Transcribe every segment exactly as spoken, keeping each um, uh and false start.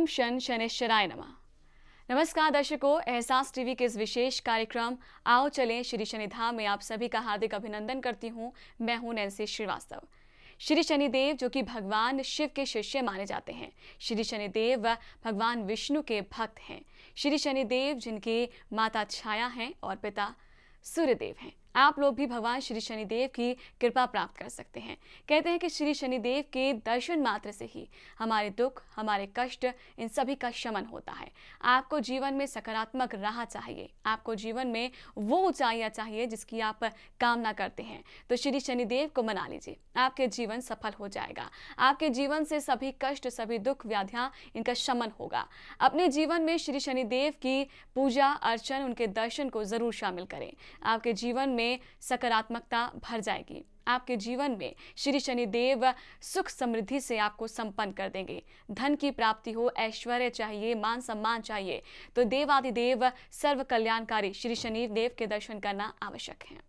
ओम शन शनैश्चराय नमः। नमस्कार दर्शकों, एहसास टीवी के इस विशेष कार्यक्रम आओ चलें श्री शनिधाम में आप सभी का हार्दिक अभिनंदन करती हूँ। मैं हूँ नैन्सी श्रीवास्तव। श्री शनिदेव जो कि भगवान शिव के शिष्य माने जाते हैं। श्री शनिदेव भगवान विष्णु के भक्त हैं। श्री शनिदेव जिनके माता छाया हैं और पिता सूर्यदेव हैं। आप लोग भी भगवान श्री शनिदेव की कृपा प्राप्त कर सकते हैं। कहते हैं कि श्री शनिदेव के दर्शन मात्र से ही हमारे दुख, हमारे कष्ट, इन सभी का शमन होता है। आपको जीवन में सकारात्मक राह चाहिए, आपको जीवन में वो ऊंचाइयां चाहिए जिसकी आप कामना करते हैं, तो श्री शनिदेव को मना लीजिए, आपके जीवन सफल हो जाएगा। आपके जीवन से सभी कष्ट, सभी दुख, व्याधियां, इनका शमन होगा। अपने जीवन में श्री शनिदेव की पूजा अर्चन, उनके दर्शन को जरूर शामिल करें। आपके जीवन में सकारात्मकता भर जाएगी। आपके जीवन में श्री शनिदेव सुख समृद्धि से आपको संपन्न कर देंगे। धन की प्राप्ति हो, ऐश्वर्य चाहिए, मान सम्मान चाहिए, तो देवादिदेव सर्व कल्याणकारी श्री शनिदेव के दर्शन करना आवश्यक है।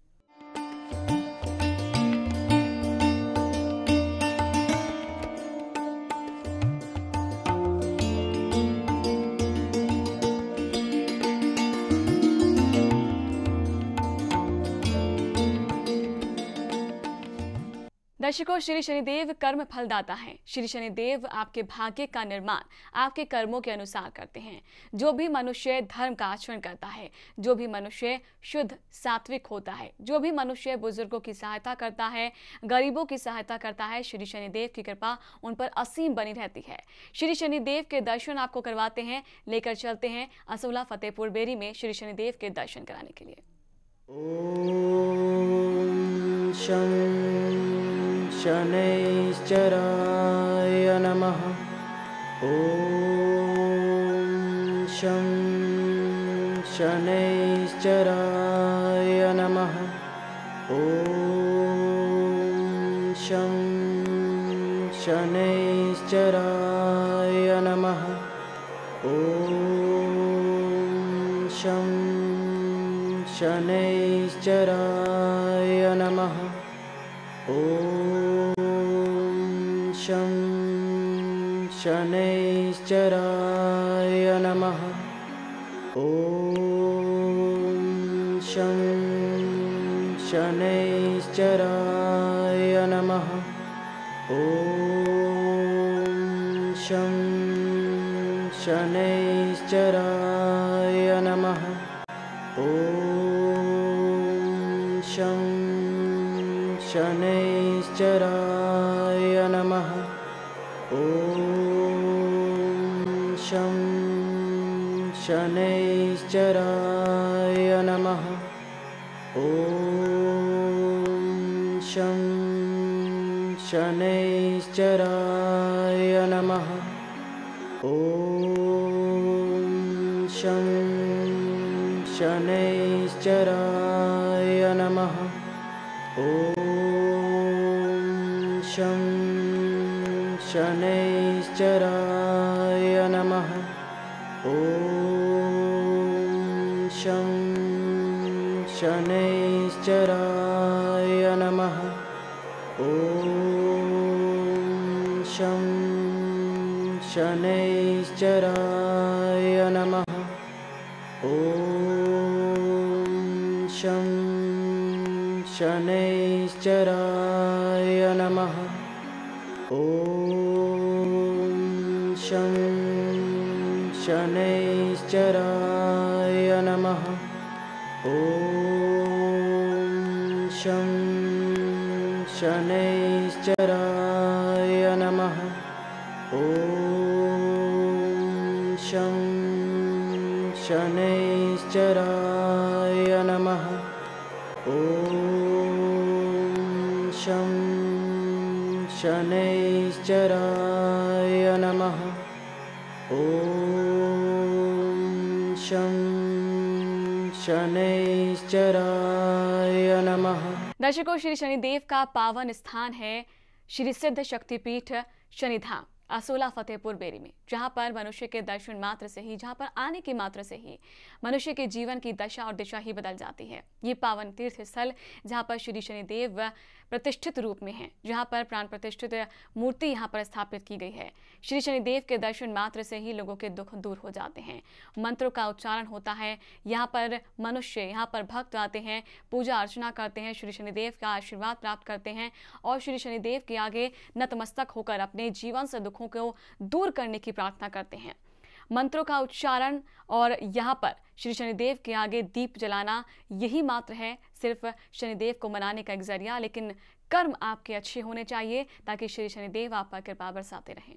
दर्शकों, श्री शनिदेव कर्म फलदाता हैं। श्री शनिदेव आपके भाग्य का निर्माण आपके कर्मों के अनुसार करते हैं। जो भी मनुष्य धर्म का आचरण करता है, जो भी मनुष्य शुद्ध सात्विक होता है, जो भी मनुष्य बुजुर्गों की सहायता करता है, गरीबों की सहायता करता है, श्री शनिदेव की कृपा उन पर असीम बनी रहती है। श्री शनिदेव के दर्शन आपको करवाते हैं। लेकर चलते हैं असोला फतेहपुर बेरी में श्री शनिदेव के दर्शन कराने के लिए। ओम शनैश्चराय नमः। ओम शं शनैश्चराय नमः। ओम शं शनैश्चराय नमः। ओम शं शनैश्चराय नमः। ओम शं शनैश्चराय नमः। ओम शं शनैश्चराय नमः। ओम शं शनैश्चराय नमः। ओम शं शनैश्चराय नमः। ओम शं शनैश्चराय नमः। ओम शं शनैश्चराय नमः। ओम शं शनैश्चराय नमः। ओम शं शनैश्चराय नमः। ओम शं शनैश्चराय नमः। ओम शं शनैश्चराय नमः। ओम शं शनैश्चराय नमः। ओम शं शनैश्चराय नमः। ओम शं शनैश्चराय नमः। ओम शं शनैश्चराय नमः। ओम शं शनैश्चराय नमः। ओम शं शनैश्चराय नमः। दर्शकों, श्री शनिदेव का पावन स्थान है श्री सिद्ध शक्तिपीठ शनिधाम। असोला फतेहपुर बेरी में, जहां पर मनुष्य के दर्शन मात्र से ही, जहां पर आने के मात्र से ही मनुष्य के जीवन की दशा और दिशा ही बदल जाती है। ये पावन तीर्थ स्थल जहां पर श्री शनिदेव प्रतिष्ठित रूप में हैं, जहां पर प्राण प्रतिष्ठित मूर्ति यहां पर स्थापित की गई है। श्री शनिदेव के दर्शन मात्र से ही लोगों के दुख दूर हो जाते हैं। मंत्रों का उच्चारण होता है, यहाँ पर मनुष्य, यहाँ पर भक्त आते हैं, पूजा अर्चना करते हैं, श्री शनिदेव का आशीर्वाद प्राप्त करते हैं और श्री शनिदेव के आगे नतमस्तक होकर अपने जीवन से दुखों को दूर करने की प्रार्थना करते हैं। मंत्रों का उच्चारण और यहाँ पर श्री शनिदेव के आगे दीप जलाना, यही मात्र है सिर्फ शनिदेव को मनाने का एक जरिया। लेकिन कर्म आपके अच्छे होने चाहिए ताकि श्री शनिदेव आप पर कृपा बरसाते रहें।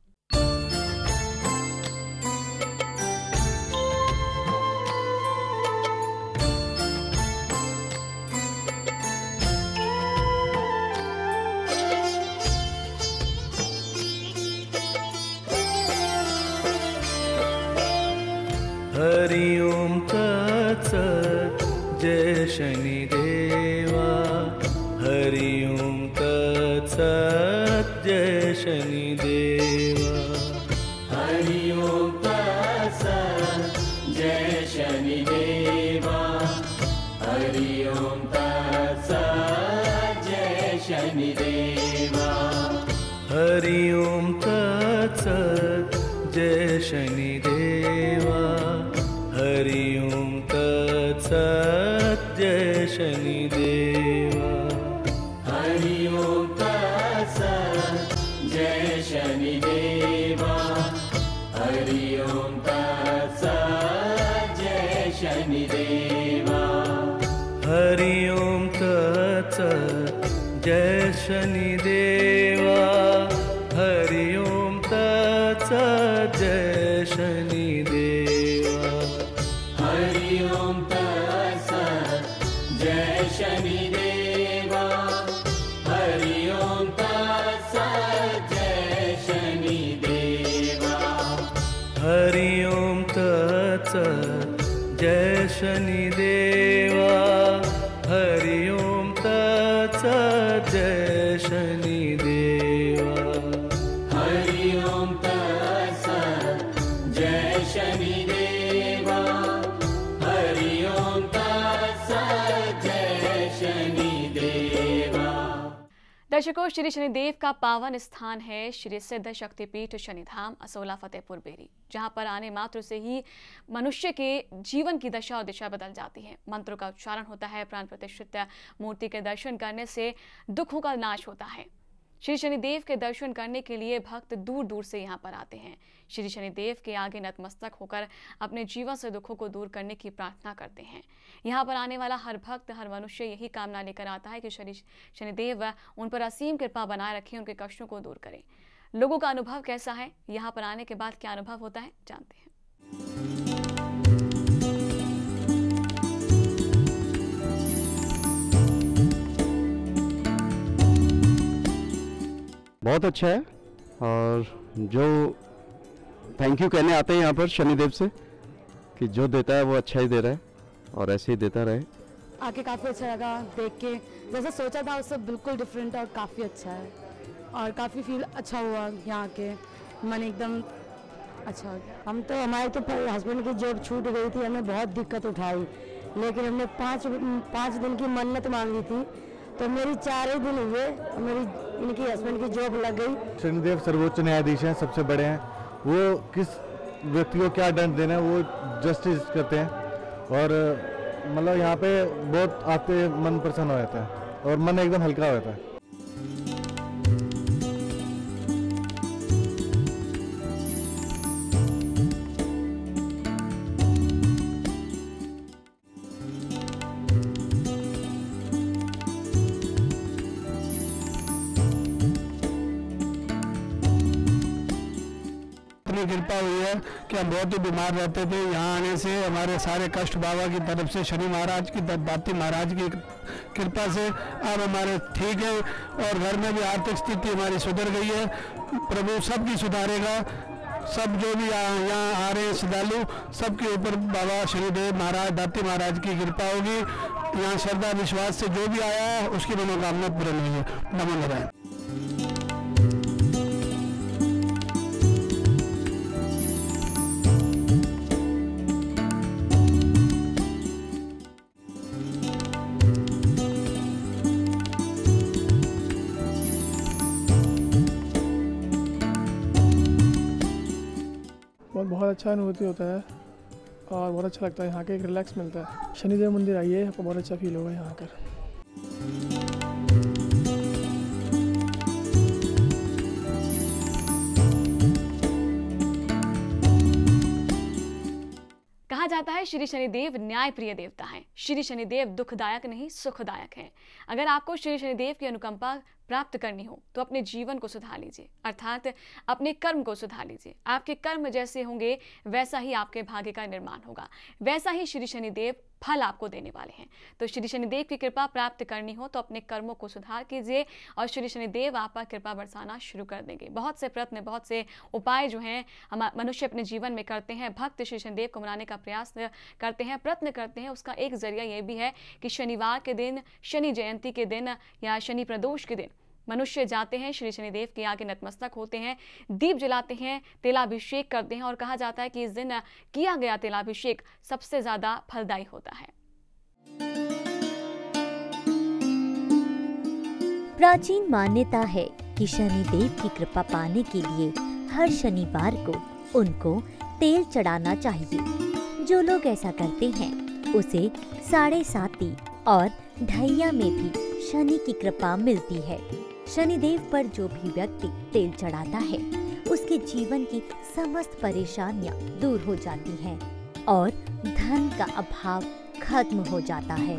हरि ओम तत्सत् जय शनिदेवा। हरि ओम तत्सत् जय शनिदेवा। हरि ओम तत्सत् जय शनिदेवा। हरि ओम तत्सत् जय शनिदेवा। हरि ओम तत्सत् जय शनिदेवा। हरि ओम तत्सत् जय शनिदेवा। हरि ओम तत्सत् जय शनिदेवा। हरि ओम तत्सत् जय शनिदेवा। हरि ओम तत्सत् जय शनिदेवा। हरि ओम तत्सत् जय शनिदेवा। हरि ओम तत्सत् जय शनिदेवा। हरि ओम तत्सत् जय शनिदेवा। हरि ओम तत्सत् जय शनिदेवा। हरि ओम तत्सत् जय शनिदेवा। हरि ओम तत्सत् जय शनिदेवा। हरि ओम तत्सत् जय शनिदेवा। दर्शकों, श्री शनिदेव का पावन स्थान है श्री सिद्ध शक्तिपीठ शनिधाम असोला फतेहपुर बेरी, जहां पर आने मात्र से ही मनुष्य के जीवन की दशा और दिशा बदल जाती है। मंत्रों का उच्चारण होता है, प्राण प्रतिष्ठित मूर्ति के दर्शन करने से दुखों का नाश होता है। श्री शनिदेव के दर्शन करने के लिए भक्त दूर दूर से यहाँ पर आते हैं। श्री शनिदेव के आगे नतमस्तक होकर अपने जीवन से दुखों को दूर करने की प्रार्थना करते हैं। यहाँ पर आने वाला हर भक्त, हर मनुष्य यही कामना लेकर आता है कि श्री शनिदेव उन पर असीम कृपा बनाए रखें, उनके कष्टों को दूर करें। लोगों का अनुभव कैसा है, यहाँ पर आने के बाद क्या अनुभव होता है, जानते हैं। बहुत अच्छा है और जो थैंक यू कहने आते हैं यहाँ पर शनिदेव से कि जो देता है वो अच्छा ही दे रहा है और ऐसे ही देता रहे। आके काफ़ी अच्छा लगा देख के, जैसे सोचा था उससे बिल्कुल डिफरेंट है और काफ़ी अच्छा है और काफ़ी फील अच्छा हुआ यहाँ के, मन एकदम अच्छा हो गया। हम तो हमारे तो हस्बैंड की जॉब छूट गई थी, हमने बहुत दिक्कत उठाई, लेकिन हमने पाँच पाँच दिन की मन्नत मांगी थी तो मेरी चार ही दिन हुए और मेरी इनकी हस्बैंड की जॉब लग गई। शनिदेव सर्वोच्च न्यायाधीश हैं, सबसे बड़े हैं, वो किस व्यक्ति को क्या दंड देना है वो जस्टिस करते हैं और मतलब यहाँ पे बहुत आते मन प्रसन्न हो जाता है और मन एकदम हल्का हो जाता है। कृपा हुई है कि हम बहुत ही बीमार रहते थे। यहाँ आने से हमारे सारे कष्ट बाबा की तरफ से, शनि महाराज की, दाती महाराज की कृपा से अब हमारे ठीक है और घर में भी आर्थिक स्थिति हमारी सुधर गई है। प्रभु सबकी सुधारेगा। सब जो भी यहाँ आ रहे हैं श्रद्धालु, सबके ऊपर बाबा शनिदेव महाराज, दाती महाराज की कृपा होगी। यहाँ श्रद्धा विश्वास से जो भी आया है उसकी मनोकामना पूर्ण हुई है। नमो नारायण। बहुत अच्छा अनुभूति होता है और बहुत अच्छा लगता है। यहाँ के एक रिलैक्स मिलता है। शनिदेव मंदिर आइए, आपको बहुत अच्छा फील होगा यहाँ आकर। कहा जाता है श्री शनिदेव न्याय प्रिय देवता हैं। श्री शनिदेव दुखदायक नहीं सुखदायक हैं। अगर आपको श्री शनिदेव की अनुकंपा प्राप्त करनी हो तो अपने जीवन को सुधार लीजिए, अर्थात अपने कर्म को सुधार लीजिए। आपके कर्म जैसे होंगे वैसा ही आपके भाग्य का निर्माण होगा, वैसा ही श्री शनिदेव फल आपको देने वाले हैं। तो श्री शनिदेव की कृपा प्राप्त करनी हो तो अपने कर्मों को सुधार कीजिए और श्री शनिदेव आप पर कृपा बरसाना शुरू कर देंगे। बहुत से प्रयत्न, बहुत से उपाय जो हैं हम मनुष्य अपने जीवन में करते हैं। भक्त श्री शनिदेव को मनाने का प्रयास करते हैं, प्रयत्न करते हैं। उसका एक जरिया ये भी है कि शनिवार के दिन, शनि जयंती के दिन या शनि प्रदोष के दिन मनुष्य जाते हैं, श्री शनिदेव के आगे नतमस्तक होते हैं, दीप जलाते हैं, तेलाभिषेक करते हैं और कहा जाता है कि इस दिन किया गया तेलाभिषेक सबसे ज्यादा फलदायी होता है। प्राचीन मान्यता है कि शनिदेव की कृपा पाने के लिए हर शनिवार को उनको तेल चढ़ाना चाहिए। जो लोग ऐसा करते हैं उसे साढ़े साती और ढैया में भी शनि की कृपा मिलती है। शनिदेव पर जो भी व्यक्ति तेल चढ़ाता है उसके जीवन की समस्त परेशानियां दूर हो जाती हैं और धन का अभाव खत्म हो जाता है।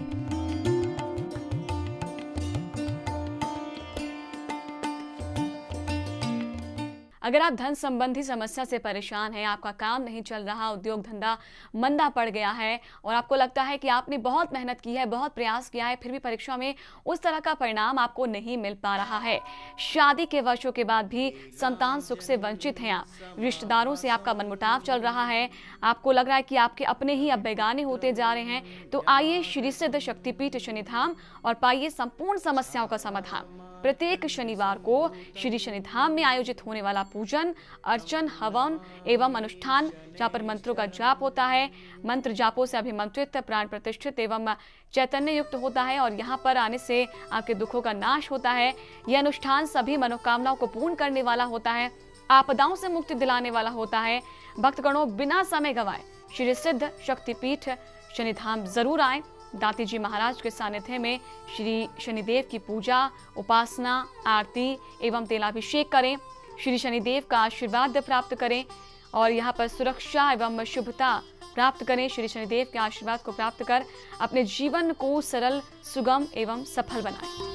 अगर आप धन संबंधी समस्या से परेशान हैं, आपका काम नहीं चल रहा, उद्योग धंधा मंदा पड़ गया है और आपको लगता है कि आपने बहुत मेहनत की है, बहुत प्रयास किया है, फिर भी परीक्षा में उस तरह का परिणाम आपको नहीं मिल पा रहा है, शादी के वर्षों के बाद भी संतान सुख से वंचित हैं आप, रिश्तेदारों से आपका मनमुटाव चल रहा है, आपको लग रहा है कि आपके अपने ही अब बेगाने होते जा रहे हैं, तो आइए श्री सिद्ध शक्तिपीठ शनिधाम और पाइए संपूर्ण समस्याओं का समाधान। प्रत्येक शनिवार को श्री शनिधाम में आयोजित होने वाला पूजन, अर्चन, हवन एवं अनुष्ठान जहाँ पर मंत्रों का जाप होता है, मंत्र जापों से अभिमंत्रित, प्राण प्रतिष्ठित एवं चैतन्य युक्त होता है और यहाँ पर आने से आपके दुखों का नाश होता है। यह अनुष्ठान सभी मनोकामनाओं को पूर्ण करने वाला होता है, आपदाओं से मुक्ति दिलाने वाला होता है। भक्तगणों बिना समय गंवाए श्री सिद्ध शक्तिपीठ शनिधाम जरूर आए। दाती जी महाराज के सानिध्य में श्री शनिदेव की पूजा, उपासना, आरती एवं तेलाभिषेक करें, श्री शनिदेव का आशीर्वाद प्राप्त करें और यहाँ पर सुरक्षा एवं शुभता प्राप्त करें। श्री शनिदेव के आशीर्वाद को प्राप्त कर अपने जीवन को सरल, सुगम एवं सफल बनाएं।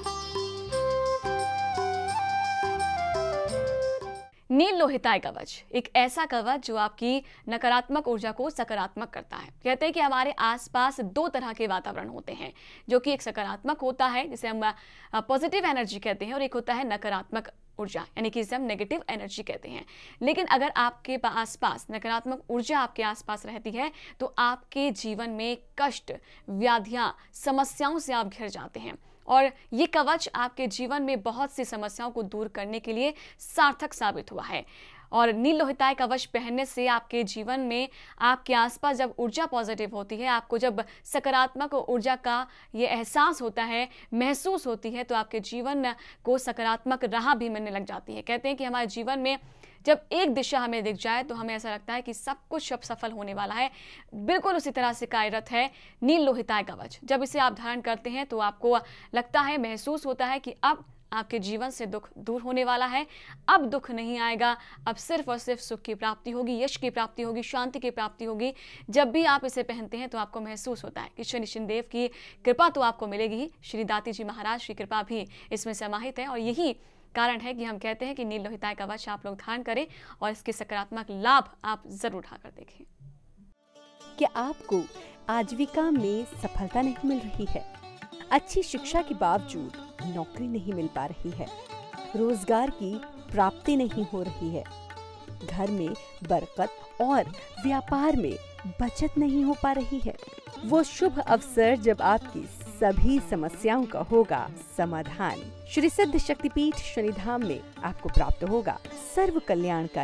नील लोहिताय कवच एक ऐसा कवच जो आपकी नकारात्मक ऊर्जा को सकारात्मक करता है। कहते हैं कि हमारे आसपास दो तरह के वातावरण होते हैं, जो कि एक सकारात्मक होता है जिसे हम पॉजिटिव एनर्जी कहते हैं और एक होता है नकारात्मक ऊर्जा यानी कि इसे हम नेगेटिव एनर्जी कहते हैं। लेकिन अगर आपके आसपास नकारात्मक ऊर्जा आपके आसपास रहती है तो आपके जीवन में कष्ट, व्याधियां, समस्याओं से आप घिर जाते हैं और ये कवच आपके जीवन में बहुत सी समस्याओं को दूर करने के लिए सार्थक साबित हुआ है। और नील लोहिताय कवच पहनने से आपके जीवन में आपके आसपास जब ऊर्जा पॉजिटिव होती है, आपको जब सकारात्मक ऊर्जा का ये एहसास होता है, महसूस होती है, तो आपके जीवन को सकारात्मक राह भी मिलने लग जाती है। कहते हैं कि हमारे जीवन में जब एक दिशा हमें दिख जाए तो हमें ऐसा लगता है कि सब कुछ अब सफल होने वाला है। बिल्कुल उसी तरह से कार्यरत है नील लोहिताय कवच। जब इसे आप धारण करते हैं तो आपको लगता है, महसूस होता है कि अब आपके जीवन से दुख दूर होने वाला है, अब दुख नहीं आएगा, अब सिर्फ और सिर्फ सुख की प्राप्ति होगी, यश की प्राप्ति होगी, शांति की प्राप्ति होगी। जब भी आप इसे पहनते हैं तो आपको महसूस होता है कि शनि शनिदेव की कृपा तो आपको मिलेगी ही, श्री दाती जी महाराज की कृपा भी इसमें समाहित है और यही कारण है कि हम कहते हैं कि नील लोहिताय कवच आप लोग धारण करें और इसके सकारात्मक लाभ आप जरूर उठाकर देखें। क्या आपको आजीविका में सफलता नहीं मिल रही है? अच्छी शिक्षा के बावजूद नौकरी नहीं मिल पा रही है, रोजगार की प्राप्ति नहीं हो रही है, घर में बरकत और व्यापार में बचत नहीं हो पा रही है? वो शुभ अवसर जब आपकी सभी समस्याओं का होगा समाधान। श्री सिद्ध शक्तिपीठ शनिधाम में आपको प्राप्त होगा सर्व कल्याणकारी,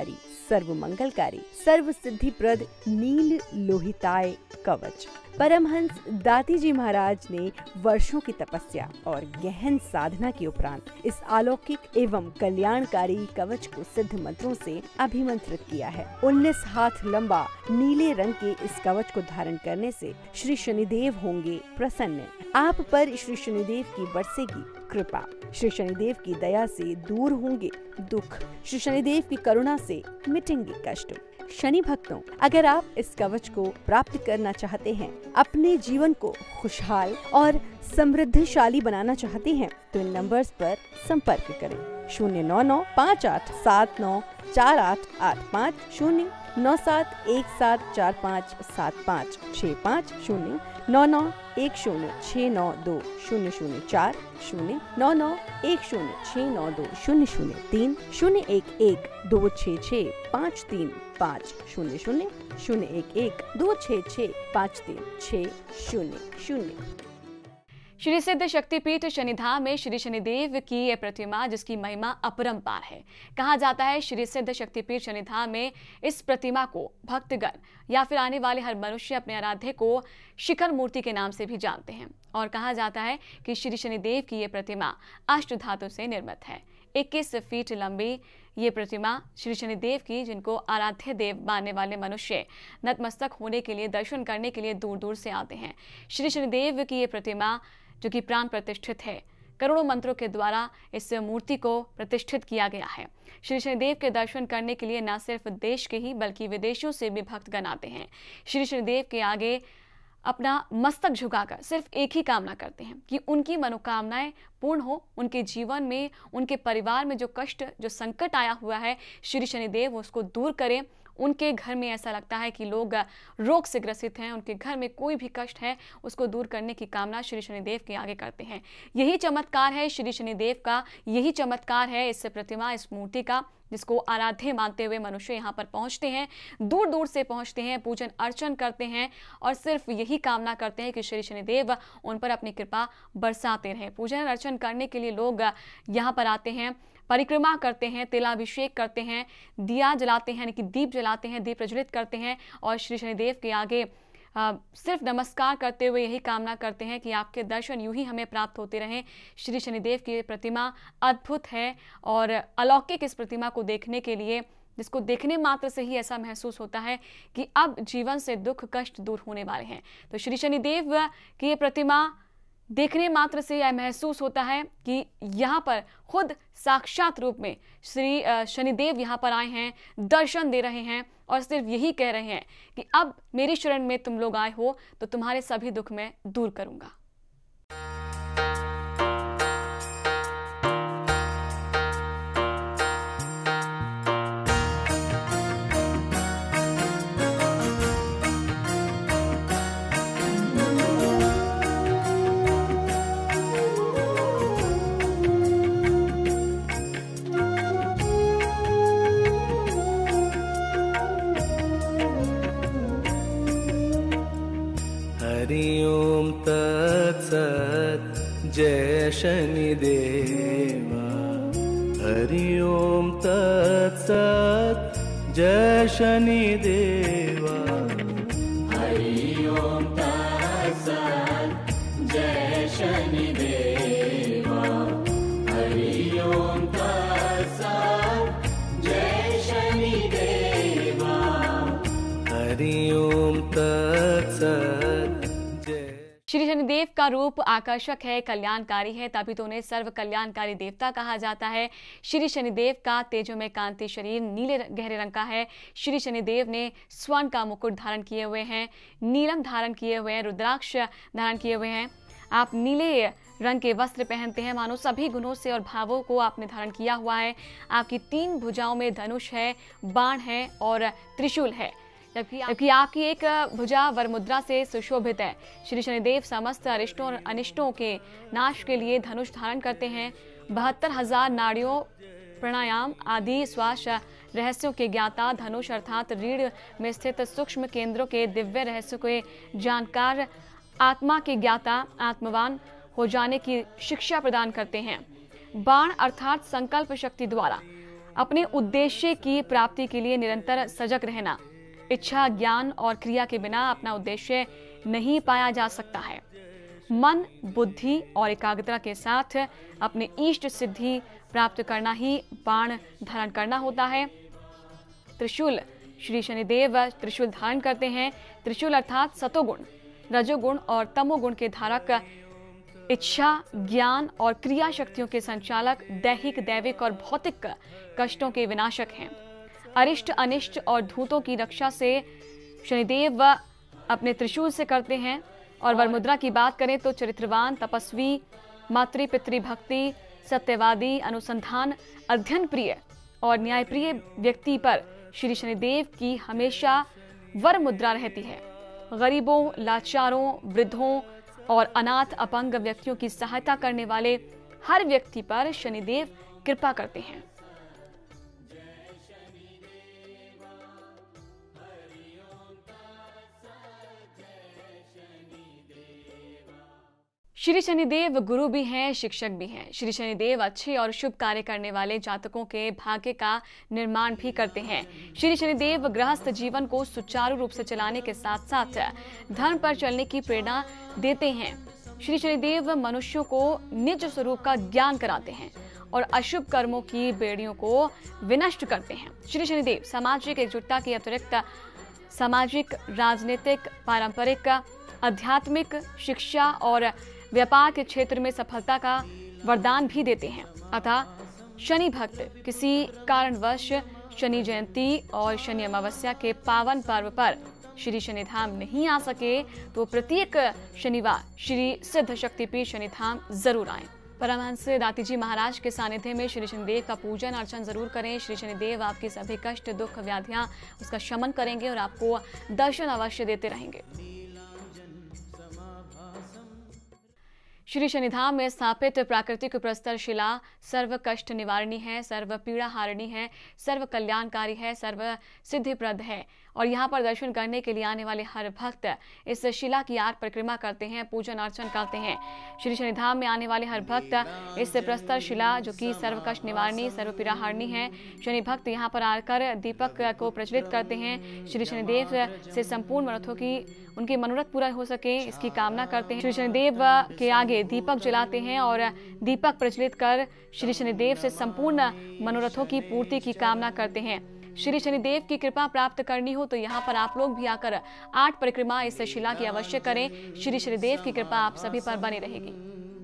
सर्व मंगलकारी सर्व सिद्धिप्रद नील लोहिताय कवच। परमहंस दाती जी महाराज ने वर्षों की तपस्या और गहन साधना के उपरांत इस अलौकिक एवं कल्याणकारी कवच को सिद्ध मंत्रों से अभिमंत्रित किया है। उन्नीस हाथ लंबा नीले रंग के इस कवच को धारण करने से श्री शनिदेव होंगे प्रसन्न। आप पर श्री शनिदेव की बरसेगी कृपा। श्री शनिदेव की दया से दूर होंगे दुख। श्री शनिदेव की करुणा से मिटेंगे कष्ट। शनि भक्तों, अगर आप इस कवच को प्राप्त करना चाहते हैं, अपने जीवन को खुशहाल और समृद्धशाली बनाना चाहते हैं, तो इन नंबर्स पर संपर्क करें। शून्य नौ नौ पाँच आठ सात नौ चार आठ आठ पाँच, शून्य नौ सात एक सात चार पाँच सात पाँच छः पाँच, शून्य नौ नौ एक शून्य छः नौ दो शून्य शून्य चार, शून्य नौ नौ एक शून्य छः नौ दो शून्य शून्य तीन, शून्य एक एक दो छः छः पाँच तीन पाँच, शून्य शून्य शून्य एक एक दो छः छः पाँच तीन छः शून्य शून्य। श्री सिद्ध शक्तिपीठ शनिधाम में श्री शनिदेव की यह प्रतिमा, जिसकी महिमा अपरंपार है। कहा जाता है श्री सिद्ध शक्तिपीठ शनिधाम में इस प्रतिमा को भक्तगण या फिर आने वाले हर मनुष्य अपने आराध्य को शिखर मूर्ति के नाम से भी जानते हैं। और कहा जाता है कि श्री शनिदेव की यह प्रतिमा अष्ट धातु से निर्मित है। इक्कीस फीट लंबी ये प्रतिमा श्री शनिदेव की, जिनको आराध्य देव मानने वाले मनुष्य नतमस्तक होने के लिए, दर्शन करने के लिए दूर दूर से आते हैं। श्री शनिदेव की ये प्रतिमा जो कि प्राण प्रतिष्ठित है, करोड़ों मंत्रों के द्वारा इस मूर्ति को प्रतिष्ठित किया गया है। श्री शनिदेव के दर्शन करने के लिए न सिर्फ देश के ही बल्कि विदेशों से भी भक्तगण आते हैं। श्री शनिदेव के आगे अपना मस्तक झुकाकर सिर्फ एक ही कामना करते हैं कि उनकी मनोकामनाएं पूर्ण हो, उनके जीवन में, उनके परिवार में जो कष्ट, जो संकट आया हुआ है, श्री शनिदेव उसको दूर करें। उनके घर में ऐसा लगता है कि लोग रोग से ग्रसित हैं, उनके घर में कोई भी कष्ट है, उसको दूर करने की कामना श्री शनिदेव के आगे करते हैं। यही चमत्कार है श्री शनिदेव का, यही चमत्कार है इस प्रतिमा, इस मूर्ति का, जिसको आराध्य मानते हुए मनुष्य यहाँ पर पहुँचते हैं, दूर दूर से पहुँचते हैं, पूजन अर्चन करते हैं और सिर्फ यही कामना करते हैं कि श्री शनिदेव उन पर अपनी कृपा बरसाते रहे। पूजन अर्चन करने के लिए लोग यहाँ पर आते हैं, परिक्रमा करते हैं, तिलाभिषेक करते हैं, दिया जलाते हैं, यानी कि दीप जलाते हैं, दीप प्रज्वलित करते हैं और श्री शनिदेव के आगे आ, सिर्फ नमस्कार करते हुए यही कामना करते हैं कि आपके दर्शन यूं ही हमें प्राप्त होते रहें। श्री शनिदेव की प्रतिमा अद्भुत है और अलौकिक इस प्रतिमा को देखने के लिए, जिसको देखने मात्र से ही ऐसा महसूस होता है कि अब जीवन से दुख कष्ट दूर होने वाले हैं। तो श्री शनिदेव की ये प्रतिमा देखने मात्र से यह महसूस होता है कि यहाँ पर खुद साक्षात रूप में श्री शनिदेव यहाँ पर आए हैं, दर्शन दे रहे हैं और सिर्फ यही कह रहे हैं कि अब मेरी शरण में तुम लोग आए हो तो तुम्हारे सभी दुख मैं दूर करूंगा। हरि ओम तत्सत् जय शनिदेवा। हरि ओम तत्सत् जय शनिदेवा। हरि ओम तत्सत् जय शनिदेवा। हरि ओम तत्सत् जय शनिदेवा। हरि ओम तत्सत्। श्री शनिदेव का रूप आकर्षक है, कल्याणकारी है, तभी तो उन्हें सर्व कल्याणकारी देवता कहा जाता है। श्री शनिदेव का तेजोमय कांति शरीर नीले गहरे रंग का है। श्री शनिदेव ने स्वर्ण का मुकुट धारण किए हुए हैं, नीलम धारण किए हुए हैं, रुद्राक्ष धारण किए हुए हैं। आप नीले रंग के वस्त्र पहनते हैं, मानो सभी गुणों से और भावों को आपने धारण किया हुआ है। आपकी तीन भुजाओं में धनुष है, बाण है और त्रिशूल है, जबकि जबकि आपकी एक भुजा वरमुद्रा से सुशोभित है। श्री शनिदेव समस्त अरिष्टों और अनिष्टों के नाश के लिए धनुष धारण करते हैं। बहत्तर हजार नाड़ियों, प्राणायाम आदि श्वास रहस्यों के ज्ञाता, धनुष अर्थात रीढ़ में स्थित सूक्ष्म केंद्रों के दिव्य रहस्यों के जानकार, आत्मा के ज्ञाता, आत्मवान हो जाने की शिक्षा प्रदान करते हैं। बाण अर्थात संकल्प शक्ति द्वारा अपने उद्देश्य की प्राप्ति के लिए निरंतर सजग रहना। इच्छा, ज्ञान और क्रिया के बिना अपना उद्देश्य नहीं पाया जा सकता है। मन, बुद्धि और एकाग्रता के साथ अपने इष्ट सिद्धि प्राप्त करना ही बाण धारण करना होता है। त्रिशूल, श्री शनिदेव त्रिशूल धारण करते हैं। त्रिशूल अर्थात सतोगुण, रजोगुण और तमोगुण के धारक, इच्छा, ज्ञान और क्रिया शक्तियों के संचालक, दैहिक, दैविक और भौतिक कष्टों के विनाशक हैं। अरिष्ट, अनिष्ट और धूतों की रक्षा से शनिदेव अपने त्रिशूल से करते हैं। और वरमुद्रा की बात करें तो चरित्रवान, तपस्वी, मातृ पितृ भक्ति, सत्यवादी, अनुसंधान, अध्ययन प्रिय और न्यायप्रिय व्यक्ति पर श्री शनिदेव की हमेशा वर मुद्रा रहती है। गरीबों, लाचारों, वृद्धों और अनाथ अपंग व्यक्तियों की सहायता करने वाले हर व्यक्ति पर शनिदेव कृपा करते हैं। श्री शनिदेव गुरु भी हैं, शिक्षक भी हैं। श्री शनिदेव अच्छे और शुभ कार्य करने वाले जातकों के भाग्य का निर्माण भी करते हैं। श्री शनिदेव गृहस्थ जीवन को सुचारू रूप से चलाने के साथ साथ धर्म पर चलने की प्रेरणा देते हैं। श्री शनिदेव मनुष्यों को निज स्वरूप का ज्ञान कराते हैं और अशुभ कर्मों की बेड़ियों को विनष्ट करते हैं। श्री शनिदेव सामाजिक एकजुटता के अतिरिक्त सामाजिक, राजनीतिक, पारंपरिक, आध्यात्मिक, शिक्षा और व्यापार के क्षेत्र में सफलता का वरदान भी देते हैं। अतः शनि भक्त किसी कारणवश शनि जयंती और शनि अमावस्या के पावन पर्व पर श्री शनिधाम नहीं आ सके तो प्रत्येक शनिवार श्री सिद्ध शक्तिपीठ शनिधाम जरूर आएं। परमहंस दातीजी महाराज के सानिध्य में श्री शनिदेव का पूजन अर्चन जरूर करें। श्री शनिदेव आपकी सभी कष्ट, दुख, व्याधियां उसका शमन करेंगे और आपको दर्शन अवश्य देते रहेंगे। श्री शनिधाम में स्थापित प्राकृतिक प्रस्तर शिला सर्व कष्ट निवारणी है, सर्व पीड़ा हारिणी है, सर्व कल्याणकारी है, सर्व सिद्धिप्रद है। और यहाँ पर दर्शन करने के लिए आने वाले हर भक्त इस शिला की आर परिक्रमा करते हैं, पूजन अर्चन करते हैं। श्री शनिधाम में आने वाले हर भक्त इस प्रस्तर शिला जो कि सर्व कष्ट निवारणी, सर्व पीड़ा हारिणी है, शनि भक्त यहाँ पर आकर दीपक को प्रज्वलित करते हैं। श्री शनिदेव से संपूर्ण मनोरथों की उनके मनोरथ पूरा हो सके इसकी कामना करते हैं। श्री शनिदेव के आगे दीपक जलाते हैं और दीपक प्रज्वलित कर श्री शनिदेव से संपूर्ण मनोरथों की पूर्ति की कामना करते हैं। श्री शनिदेव की कृपा प्राप्त करनी हो तो यहाँ पर आप लोग भी आकर आठ परिक्रमा इस शिला की अवश्य करें। श्री शनिदेव की कृपा आप सभी पर बनी रहेगी।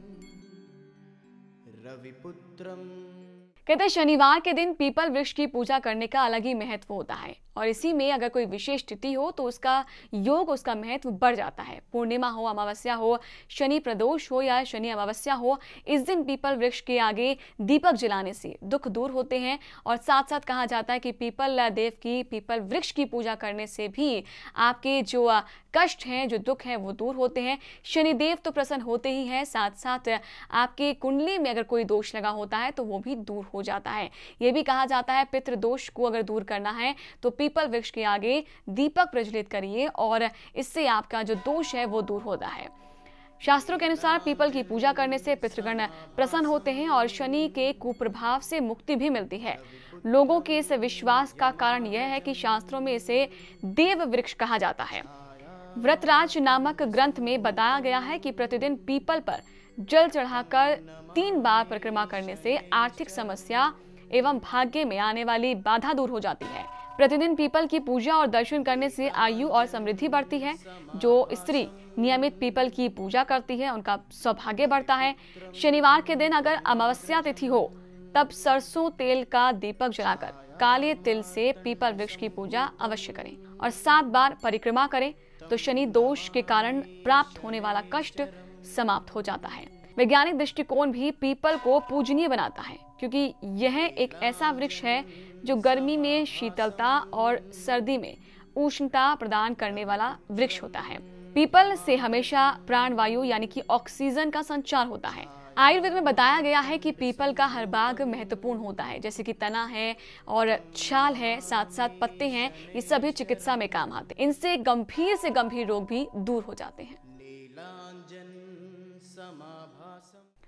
कहते हैं शनिवार के दिन पीपल वृक्ष की पूजा करने का अलग ही महत्व होता है और इसी में अगर कोई विशेष तिथि हो तो उसका योग, उसका महत्व बढ़ जाता है। पूर्णिमा हो, अमावस्या हो, शनि प्रदोष हो या शनि अमावस्या हो, इस दिन पीपल वृक्ष के आगे दीपक जलाने से दुख दूर होते हैं। और साथ साथ कहा जाता है कि पीपल देव की, पीपल वृक्ष की पूजा करने से भी आपके जो कष्ट हैं, जो दुख हैं, वो दूर होते हैं। शनिदेव तो प्रसन्न होते ही हैं, साथ साथ आपके कुंडली में अगर कोई दोष लगा होता है तो वो भी दूर हो जाता है। ये भी कहा जाता है पितृ दोष को अगर दूर करना है तो पीपल वृक्ष के आगे दीपक प्रज्वलित करिए और इससे आपका जो दोष है वो दूर होता है। शास्त्रों के अनुसार पीपल की पूजा करने से पितृगण प्रसन्न होते हैं और शनि के कुप्रभाव से मुक्ति भी मिलती है। लोगों के इस विश्वास का कारण यह है कि शास्त्रों में इसे देव वृक्ष कहा जाता है। व्रतराज नामक ग्रंथ में बताया गया है कि प्रतिदिन पीपल पर जल चढ़ाकर तीन बार परिक्रमा करने से आर्थिक समस्या एवं भाग्य में आने वाली बाधा दूर हो जाती है। प्रतिदिन पीपल की पूजा और दर्शन करने से आयु और समृद्धि बढ़ती है। जो स्त्री नियमित पीपल की पूजा करती है उनका सौभाग्य बढ़ता है। शनिवार के दिन अगर अमावस्या तिथि हो तब सरसों तेल का दीपक जलाकर काले तिल से पीपल वृक्ष की पूजा अवश्य करें और सात बार परिक्रमा करें तो शनि दोष के कारण प्राप्त होने वाला कष्ट समाप्त हो जाता है। वैज्ञानिक दृष्टिकोण भी पीपल को पूजनीय बनाता है क्योंकि यह एक ऐसा वृक्ष है जो गर्मी में शीतलता और सर्दी में उष्णता प्रदान करने वाला वृक्ष होता है। पीपल से हमेशा प्राणवायु यानी कि ऑक्सीजन का संचार होता है। आयुर्वेद में बताया गया है कि पीपल का हर भाग महत्वपूर्ण होता है, जैसे कि तना है और छाल है, साथ साथ पत्ते हैं, ये सभी चिकित्सा में काम आते हैं। इनसे गंभीर से गंभीर रोग भी दूर हो जाते हैं।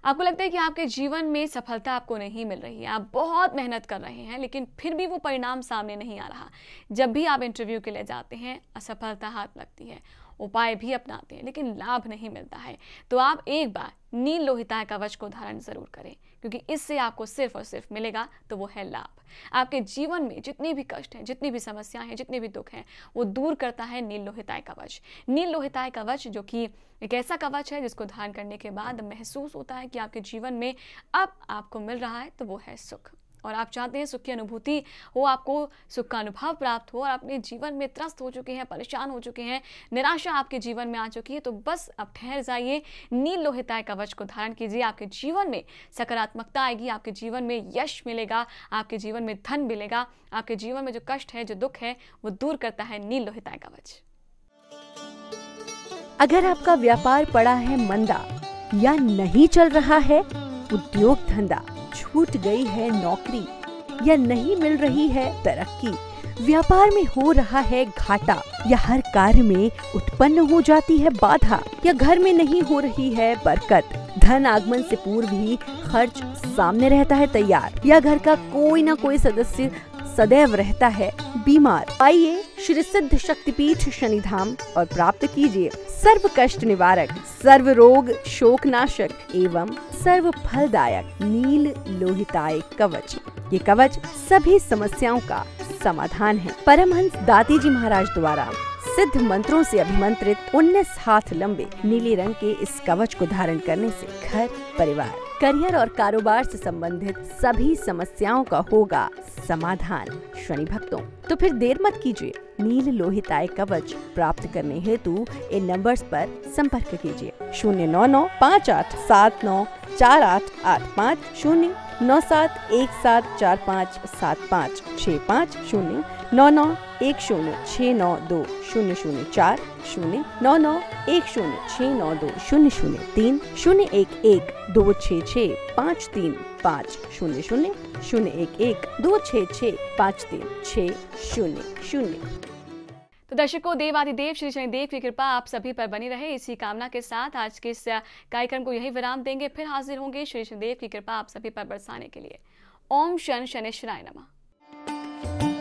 आपको लगता है कि आपके जीवन में सफलता आपको नहीं मिल रही है, आप बहुत मेहनत कर रहे हैं लेकिन फिर भी वो परिणाम सामने नहीं आ रहा। जब भी आप इंटरव्यू के लिए जाते हैं असफलता हाथ लगती है, उपाय भी अपनाते हैं लेकिन लाभ नहीं मिलता है, तो आप एक बार नील लोहिताय कवच को धारण जरूर करें, क्योंकि इससे आपको सिर्फ और सिर्फ मिलेगा तो वो है लाभ। आपके जीवन में जितने भी कष्ट हैं, जितनी भी समस्याएं हैं, जितने भी दुख हैं, वो दूर करता है नील लोहिताय कवच। नील लोहिताय कवच जो कि एक ऐसा कवच है जिसको धारण करने के बाद महसूस होता है कि आपके जीवन में अब आपको मिल रहा है तो वो है सुख, और आप चाहते हैं सुख की अनुभूति हो, आपको सुख का अनुभव प्राप्त हो, और अपने जीवन में त्रस्त हो चुके हैं, परेशान हो चुके हैं, निराशा आपके जीवन में आ चुकी है, तो बस अब ठहर जाइए, नील लोहिताय कवच को धारण कीजिए। आपके जीवन में सकारात्मकता आएगी, आपके जीवन में यश मिलेगा, आपके जीवन में धन मिलेगा, आपके जीवन में जो कष्ट है, जो दुख है, वो दूर करता है नील लोहिताय कवच। अगर आपका व्यापार पड़ा है मंदा या नहीं चल रहा है उद्योग धंधा, छूट गई है नौकरी या नहीं मिल रही है तरक्की, व्यापार में हो रहा है घाटा या हर कार्य में उत्पन्न हो जाती है बाधा, या घर में नहीं हो रही है बरकत, धन आगमन से पूर्व ही खर्च सामने रहता है तैयार, या घर का कोई ना कोई सदस्य सदैव रहता है बीमार, आइए श्री सिद्ध शक्तिपीठ शनिधाम और प्राप्त कीजिए सर्व कष्ट निवारक, सर्व रोग शोकनाशक एवं सर्व फलदायक नील लोहिताय कवच। ये कवच सभी समस्याओं का समाधान है। परमहंस दाती जी महाराज द्वारा सिद्ध मंत्रों से अभिमंत्रित उन्नीस हाथ लंबे नीले रंग के इस कवच को धारण करने से घर, परिवार, करियर और कारोबार से संबंधित सभी समस्याओं का होगा समाधान। शनि भक्तों, तो फिर देर मत कीजिए, नील लोहिताय कवच प्राप्त करने हेतु इन नंबर्स पर संपर्क कीजिए। शून्य नौ नौ पाँच आठ सात नौ चार आठ आठ पाँच, शून्य नौ सात एक सात चार पाँच सात पाँच छः पाँच, शून्य नौ नौ एक शून्य छः नौ दो शून्य शून्य चार, शून्य नौ नौ एक शून्य छः नौ दो शून्य शून्य तीन, शून्य एक एक दो छः छः पाँच तीन पाँच, शून्य शून्य शून्य एक एक दो छः छः पाँच तीन छः शून्य शून्य। तो दर्शकों, देवादिदेव श्री शनिदेव की कृपा आप सभी पर बनी रहे, इसी कामना के साथ आज के इस कार्यक्रम को यही विराम देंगे। फिर हाजिर होंगे श्री शनिदेव की कृपा आप सभी पर बरसाने के लिए। ओम शन शनेश्वराय नमः।